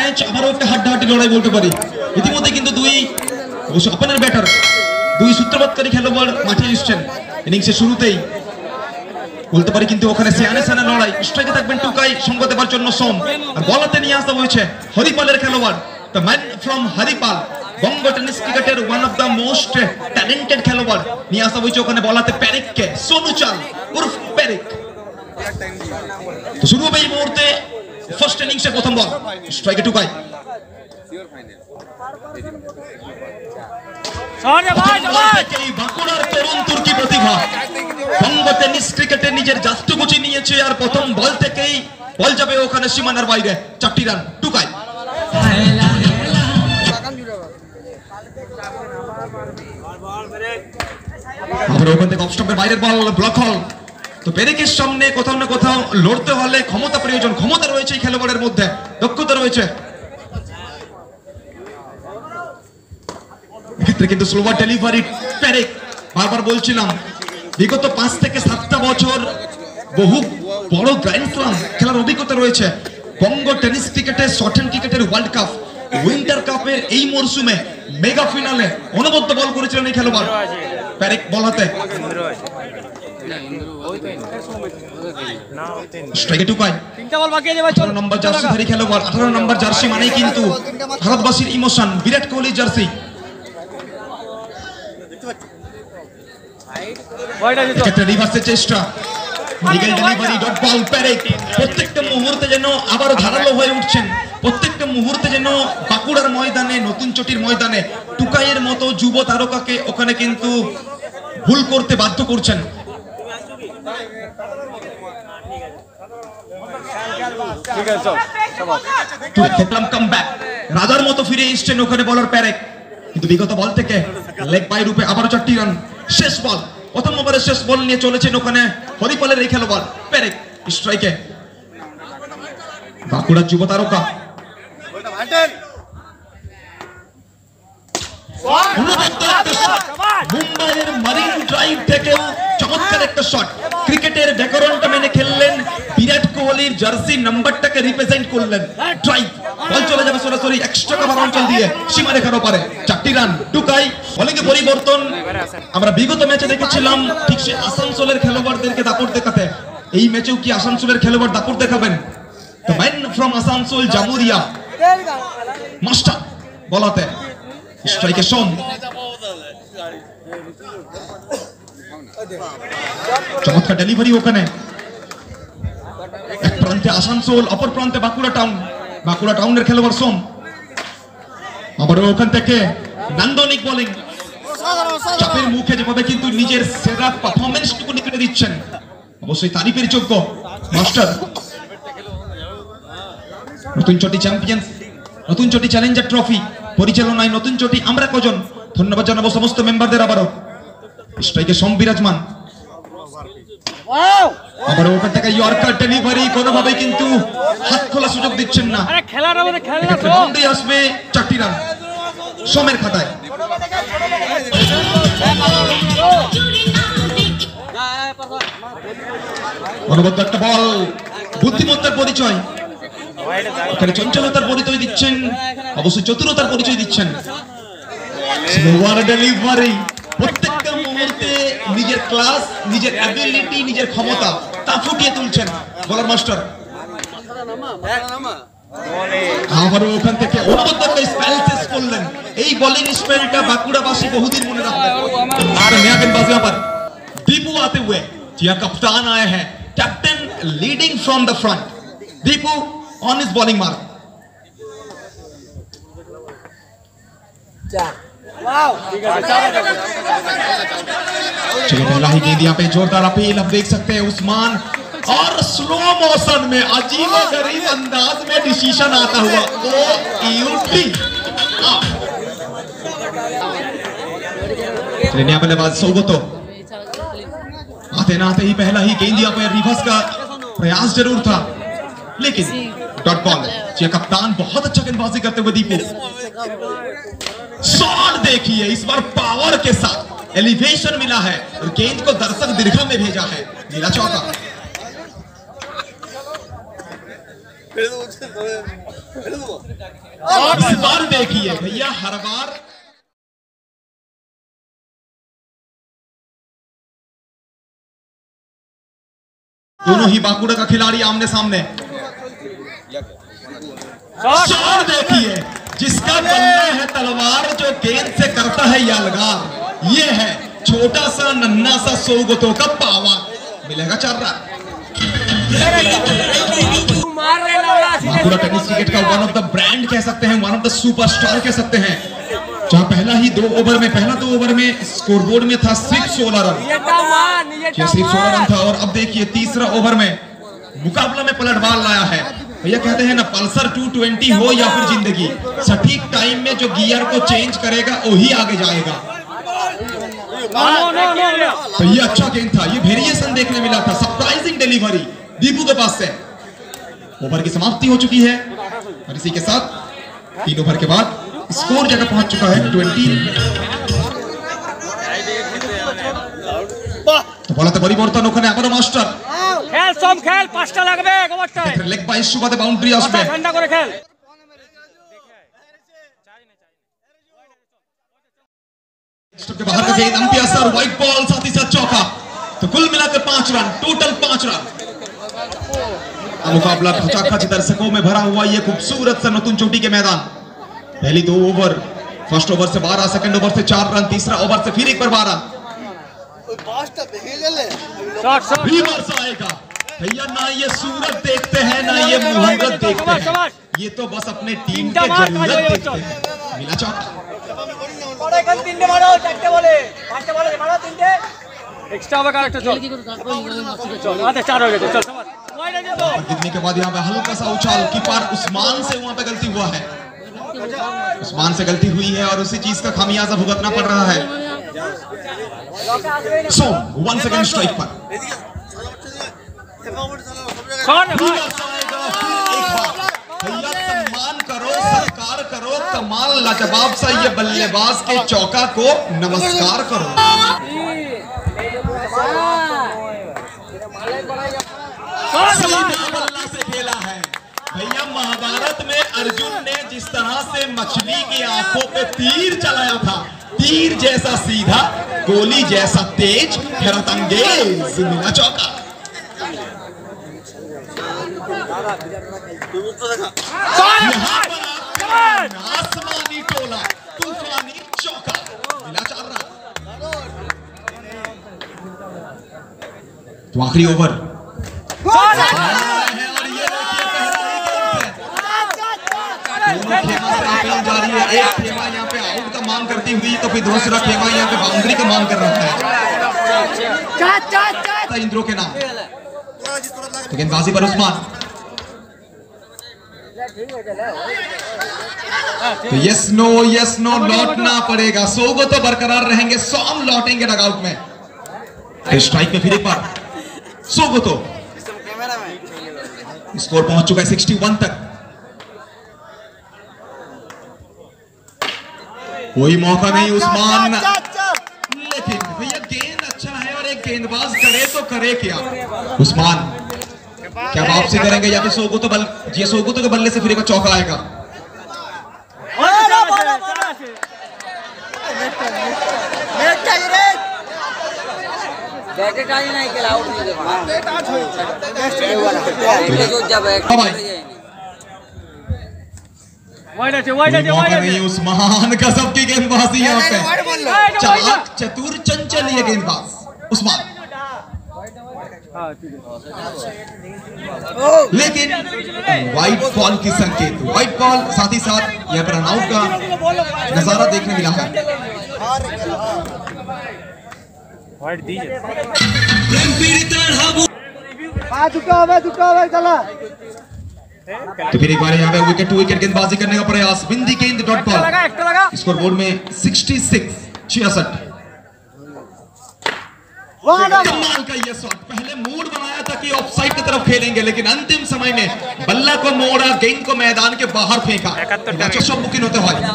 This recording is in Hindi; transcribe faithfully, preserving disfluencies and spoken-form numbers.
ম্যাচ আবারও একটা হাড্ডাহাড্ডি লড়াই বলতে পারি। ইতিমধ্যে কিন্তু দুই অবশ্য ওপেনার ব্যাটার দুই সূত্রপাতকারী খেলোয়াড় মাঠে এসেছেন ইনিংসের শুরুতেই বলতে পারি, কিন্তু ওখানে সিয়ানে সানা লড়াই। স্ট্রাইকে থাকবেন টুকাই, সঙ্গ দেবার জন্য সোম, আর বলাতে নিয়ে আসা হয়েছে হরিপালের খেলোয়াড়, the man from Haripal, Banga tennis ক্রিকেটের one of the most talented খেলোয়াড় নিয়ে আসা হয়েছে ওখানে বলাতে প্যারিককে, সোনুচাল উর্ফ প্যারিক। তো শুরু হবে এই মুহূর্তে ফার্স্ট ইনিংসের প্রথম বল। স্ট্রাইকে টুকাই, বাঁকুড়ার তরুণ তুর্কি প্রতিভা বঙ্গ টেনিস ক্রিকেটে নিজের জাস্তুকুচি নিয়েছে, আর প্রথম বল থেকেই বল যাবে ওখানে সীমানার বাইরে, চারটি রান টুকাই। আবার ওখান থেকে অফ স্টাম্পের বাইরের বল, ব্লক হল। তো পেরেকের সামনে কোথাও না কোথাও লড়তে হলে ক্ষমতা প্রয়োজন, ক্ষমতা রয়েছে এই খেলোয়াড়ের মধ্যে, দক্ষতা রয়েছে। এক্ষেত্রে কিন্তু স্লোয়ার ডেলিভারি পেরেক, বারবার বলছিলাম বিগত পাঁচ থেকে সাতটা বছর বহু বড় গ্র্যান্ড স্লাম খেলার অভিজ্ঞতা রয়েছে। বঙ্গ টেনিস ক্রিকেটের শর্ট হ্যান্ড ক্রিকেটের ওয়ার্ল্ড কাপ, উইন্টার কাপের এই মরশুমে মেগা ফিনালে অনবদ্য বল করেছিলেন এই খেলোয়াড় পেরেক বল হাতে। স্ট্রাইকে টুকাই, আঠারো নম্বর জার্সিধারী খেলোয়াড়, আঠারো নম্বর জার্সি মানেই কিন্তু ভারতবাসীর ইমোশন, বিরাট কোহলি জার্সি। রিভার্সের চেষ্টা, লিগেল ডেলিভারি, ডট বল পেরেক। প্রত্যেকটা মুহূর্তে যেন আবার ধারালো হয়ে উঠছেন, প্রত্যেকটা মুহূর্তে যেন বাঁকুড়ার ময়দানে, নতুন চটির ময়দানে টুকাইয়ের মতো যুব তারকাকে ওখানে কিন্তু ভুল করতে বাধ্য করছেন। রাজার মতো ফিরে এসছেন ওখানে বলার পেরেক, কিন্তু বিগত বল থেকে লেগ বাই রূপে আবারও চারটি রান। শেষ বল, প্রথম ওভারের শেষ বল নিয়ে চলেছেন ওখানে হরিপালের এই খেলোয়াড় পেরেক। স্ট্রাইকে বাঁকুড়ার যুব তারকা, মুম্বাইয়ের মারিন ড্রাইভ থেকেও চমৎকার একটা শট, ক্রিকেটের ব্যাকরণটা মেনে খেললেন, বিরাট কোহলির জার্সি নাম্বারটাকে রিপ্রেজেন্ট করলেন। ড্রাইভ বল চলে যাবে সরাসরি এক্সট্রা কভার অঞ্চল দিয়ে সীমারেখার ওপারে, চারটি রান টুকাই। অনেকে পরিবর্তন আমরা বিগত ম্যাচে দেখেছিলাম ঠিক সে আসানসোলের খেলোয়াড়দেরকে দাপট দেখাতে, এই ম্যাচেও কি আসানসোলের খেলোয়াড় দাপট দেখাবেন? The man from Asansol Jamuria master বলাতে। স্ট্রাইকে সোম, চমৎকার ডেলিভারি ওখানে, এক প্রান্তে আসানসোল, অপর প্রান্তে বাঁকুড়া টাউন, বাঁকুড়া টাউনের খেলোয়াড় সোম। আবার ওখান থেকে নান্দনিক বোলিং, চাপের মুখে যেভাবে কিন্তু নিজের সেরা পারফরম্যান্স টুকু নিয়ে দিচ্ছেন, অবশ্যই তারিফের যোগ্য মাস্টার। নতুন চটি চ্যাম্পিয়ন, নতুন চটি চ্যালেঞ্জার ট্রফি পরিচালনায় নতুন চটি আমরা কজন, ধন্যবাদ জানাবো সমস্ত মেম্বারদের। আবারও স্ট্রাইকে সোম বিরাজমান, আবার ওখান থেকে ইয়র্কার ডেলিভারি, কোনোভাবে কিন্তু হাত খোলা সুযোগ দিচ্ছেন না, আসবে চারটি রান সোমের খাতায়। অনবদ্য একটা বল, বুদ্ধিমত্তার পরিচয়, এখানে চঞ্চলতার পরিচয় দিচ্ছেন, অবশ্যই চতুরতার পরিচয় দিচ্ছেন। স্লোয়ার ডেলিভারি, প্রত্যেকটা মুহূর্তে নিজের ক্লাস, নিজের অ্যাবিলিটি, নিজের ক্ষমতা তা ফুটিয়ে তুলছেন বোলার মাস্টার। আবার ওখান থেকে অনবদ্য একটা স্পেল শেষ করলেন, এই বোলিং স্পেলটা বাঁকুড়াবাসী বহুদিন মনে রাখবেন। আর नया गेंदबाजी पर दीपू आते हुए, जिया कप्तान आए हैं, captain leading from the front, Deepu on his bowling mark. चलिए पहला ही गेंद यहाँ पे जोरदार अपील, अब देख सकते हैं उस्मान, और स्लो मोशन में अजीब गरीब अंदाज में डिसीजन आता हुआ ओ यूटी। चलिए बल्लेबाज सौगतो, आते ना आते ही पहला ही गेंद यहाँ पे रिवर्स का प्रयास जरूर था, लेकिन डॉट बॉल। ये कप्तान बहुत अच्छा गेंदबाजी करते हुए दीपू, शॉट देखिए इस बार पावर के साथ, एलिवेशन मिला है और गेंद को दर्शक दीर्घा में भेजा है, नीला चौका। इस बार देखिए भैया, हर बार दोनों ही बांकुड़ा का खिलाड़ी आमने सामने। शॉट देखिए, जिसका बल्ला है तलवार, जो गेंद से करता है ये अलगार। ये है छोटा सा नन्ना सा सोगतो का पावा। मिलेगा चार रन। बांकुड़ा टेनिस क्रिकेट का वन ऑफ द ब्रांड कह सकते हैं, वन ऑफ द सुपरस्टार कह सकते हैं। जहां पहला ही दो ओवर में पहला दो ओवर में स्कोरबोर्ड में था सिर्फ सोलह रन, सिर्फ सोलह रन था। और अब देखिए तीसरा ओवर में मुकाबला में पलटवार लाया है। भैया कहते हैं ना, पल्सर टू ट्वेंटी हो या फिर जिंदगी, सटीक टाइम में जो गियर को चेंज करेगा वही आगे जाएगा। भैया अच्छा गेंद था, ये वेरिएशन देखने मिला था, सरप्राइजिंग डिलीवरी दीपू के पास से। ओवर की समाप्ति हो चुकी है और इसी के साथ तीन ओवर के बाद स्कोर जगह पहुंच चुका है ट्वेंटी। तो बोला तो পরিবর্তন ওখানে আবারো মাস্টার খেল সব খেল পাঁচটা লাগবে ওভারটায় লেগ বাই সুবাদে বাউন্ডারি আসবে ঠান্ডা করে খেল स्टंप के बाहर का गेंद अंपायर सर व्हाइट बॉल साथ ही साथ चौका। तो कुल मिलाकर पांच रन, टोटल पांच रन। मुकाबला खचाखच दर्शकों में भरा हुआ ये खूबसूरत सा नतून चोटी के मैदान। पहली दो ओवर, फर्स्ट ओवर से बारह, सेकंड ओवर से चार रन, तीसरा ओवर से फिर एक बार बारह। रिवर्स आएगा भैया, ना ये सूरत देखते हैं ना ये मुहूर्त देखते हैं, ये तो बस अपने टीम के जरूरत देखते हैं। मिला चौका। एक्स्ट्रा ओवर का चल चल आधे चार हो गए। चल गिरने के बाद यहाँ पे हल्का सा उछाल, कीपर उस्मान से वहां पे गलती हुआ है, उस्मान से गलती हुई है और उसी चीज का खामियाजा भुगतना पड़ रहा है। सो वन सेकंड स्ट्राइक पर भैया, सम्मान करो, सत्कार करो, कमाल लाजवाब सा ये बल्लेबाज के चौका को नमस्कार करो। बल्ला से खेला है भैया। महाभारत में अर्जुन ने जिस तरह से मछली की आंखों पे तीर चलाया था, तीर जैसा सीधा, गोली जैसा तेज, हैरत अंगेज मिला चौका। यहाँ पर आसमानी टोला, तूफानी चौका, मिला चार रन। तो आखिरी ओवर है और ये देखिए दोनों खेमा से आकलन जारी है। एक खेमा यहाँ पे आउट का मांग करती हुई, तो फिर दूसरा खेमा यहाँ पे बाउंड्री का मांग कर रहा है इंद्रो के नाम। तो गेंदबाजी पर उस्मान, तो यस नो यस नो लौटना पड़ेगा। सोगो तो बरकरार रहेंगे, सॉम लौटेंगे डगआउट में। तो स्ट्राइक में फिर एक बार सोगो तो स्कोर पहुंच चुका है इकसठ तक। कोई मौका नहीं उस्मान, लेकिन भैया गेंद अच्छा है और एक गेंदबाज करे तो करे क्या। उस्मान क्या वापसी करेंगे या फिर सोगो तो बल ये सोगो तो के बल्ले से फिर एक चौका आएगा। नहीं उस्मान गजब की गेंदबाजी यहाँ पे, चालाक चतुर चंचल ये गेंदबाज उस्मान। लेकिन व्हाइट बॉल की संकेत, व्हाइट बॉल साथ ही साथ यहाँ पर रनआउट का नजारा देखने मिला है। तो फिर एक बार यहाँ पे विकेट टू विकेट गेंदबाजी करने का प्रयास, बिंदी गेंद डॉट बॉल। स्कोर बोर्ड में छियासठ छियासठ। कमाल का ये शॉट, पहले मूड बनाया था कि ऑफसाइड की तरफ खेलेंगे, लेकिन अंतिम समय में बल्ला को मोड़ा, गेंद को मैदान के बाहर फेंका। बुकिंग होते हुए